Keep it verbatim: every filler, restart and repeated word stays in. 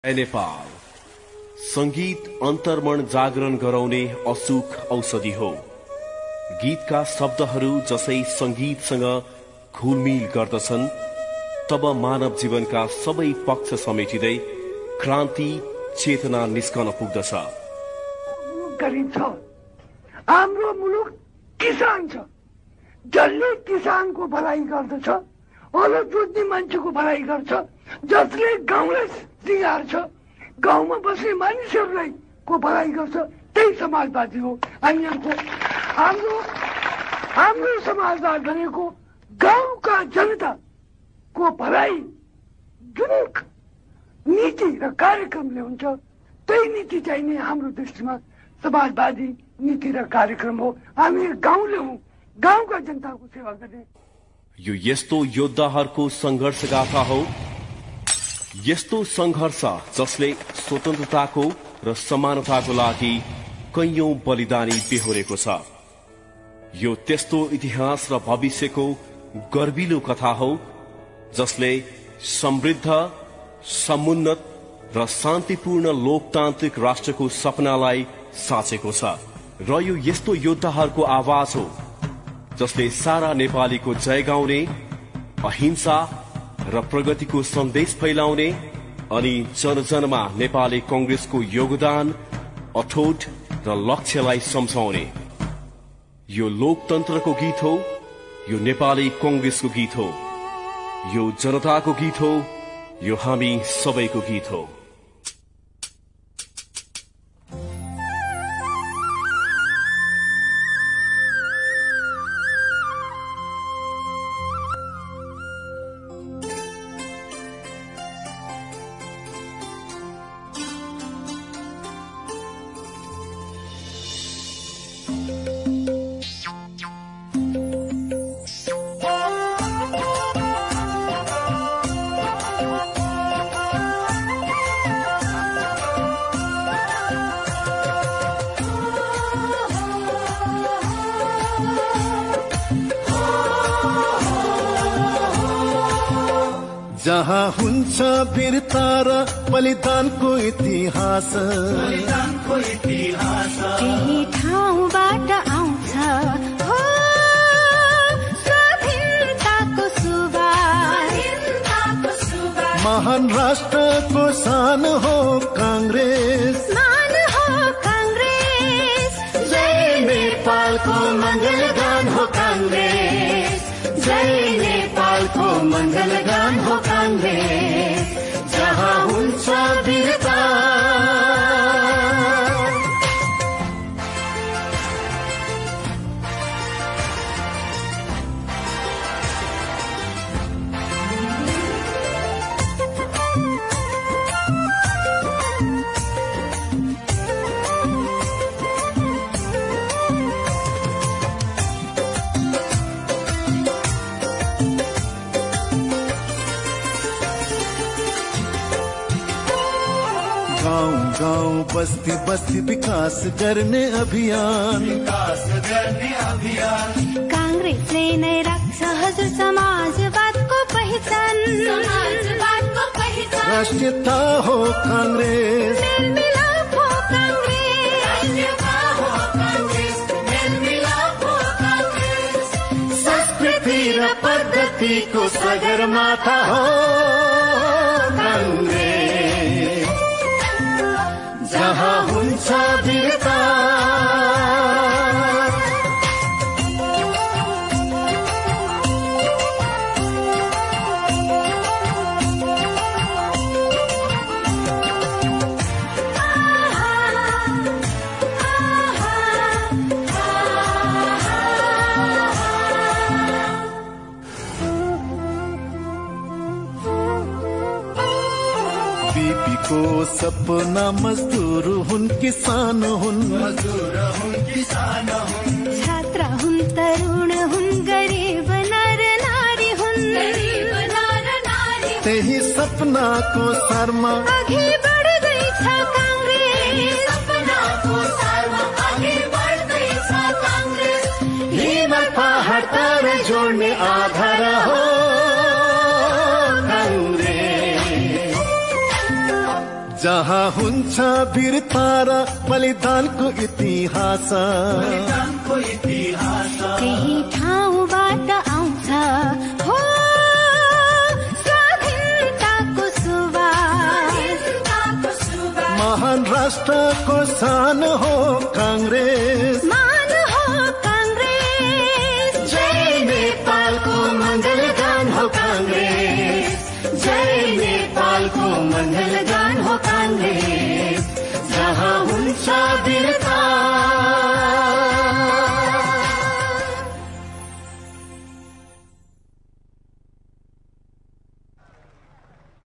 नेपाल संगीत अन्तर्मन जागरण गराउने अचूक औषधि हो। गीतका शब्दहरू जसै संगीतसँग घुलमिल गर्दछन् तब मानव जीवनका सबै पक्ष समेटिँदै क्रान्ति चेतना निस्कन पुग्दछ। गरिन्छ हाम्रो मुलुक किसान छ, जसले किसानको भलाइ गर्दछ, हलो जोत्ने मान्छेको भलाइ गर्छ, जसले गाउँलाई सिंगार्छ, गाउँमा बस्ने मानिसहरूलाई को भलाइ गर्छ, त्यही समाजवादी हो। हामीहरूको हाम्रो हाम्रो समाजवाद भनेको गाउँका जनताको भलाइ जुन नीति र कार्यक्रमले हुन्छ, त्यही नीति चाहिँ नै हाम्रो दृष्टिमा समाजवादी नीति र कार्यक्रम हो। हामी गाउँले हौं, गाउँका जनताको सेवा गर्ने। यो यस्तो योद्धाहरूको संघर्ष गाथा हो, यस्तो संघर्ष जसले स्वतन्त्रताको र समानताको लागि कैयौं बलिदानी बेहोरेको छ। यो त्यस्तो इतिहास र भविष्यको गर्विलो कथा हो जसले समृद्ध, समुन्नत र शान्तिपूर्ण लोकतान्त्रिक राष्ट्रको सपनालाई साँचेको छ। र यो यस्तो योद्धाहरूको आवाज हो जसले सारा नेपालीको जय गाउने, अहिंसा र प्रगतिको सन्देश फैलाउने अनि जनजनमा नेपाली कांग्रेसको योगदान, अठोट र लक्ष्यलाई सम्झाउने। यो लोकतन्त्रको गीत हो, यो नेपाली कांग्रेसको गीत हो, यो जनताको गीत हो, यो हामी सबैको गीत हो। जहाँ हुन्छ वीरता र बलिदानको इतिहास, बलिदानको इतिहास त्यही ठाउँबाट आउँछ हो स्वाधीनताको सुवास। महान राष्ट्रको शान हो कांग्रेस, मान हो कांग्रेस। जय नेपालको मङ्गलगान हो कांग्रेस, जय नेपालको मङ्गलगान हो कांग्रेस। जहाँ हुन्छ वीरता गाउँ बस्ती बस्ती विकास गर्ने अभियान, विकास गर्ने अभियान कांग्रेसले नै राख्छ हजुर समाजवादको पहिचान, समाजवादको पहिचान। राष्ट्रियता हो कांग्रेस, मेलमिलाप हो कांग्रेस, राष्ट्रियता हो कांग्रेस, मेलमिलाप हो कांग्रेस। संस्कृति र पद्धतिको सगरमाथा हो कांग्रेस। जहाँ हुन्छ वीरता को सपना मजदूर हुन् किसान हुन्, मजदूर हुन् किसान हुन्, छात्र हुन् तरुण हुन् गरीब नर नारी हुन्, गरीब नर नारी। त्यही सपनाको शर्मा अघि बढ्दै छ कांग्रेस, सपनाको शर्मा अघि बढ्दै छ कांग्रेस। हिमाल पहाड तर जोड्ने आधार हो कांग्रेस। जहाँ हुन्छ वीरता र बलिदानको इतिहास, बलिदानको इतिहास त्यही ठाउँबाट आउँछ हो स्वाधीनताको सुवास। महान राष्ट्रको सान हो काङ्ग्रेस, मान हो काङ्ग्रेस। जय नेपालको मङ्गलगान हो काङ्ग्रेस, जय नेपालको मङ्गलगान हो काङ्ग्रेस। जहाँ हुन्छ वीरता